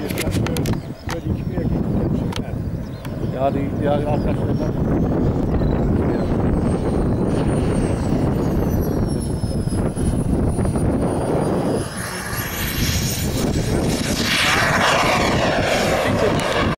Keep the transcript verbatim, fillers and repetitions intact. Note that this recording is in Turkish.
Böyle iki bir erkek. Ya hadi ya arkadaşlar.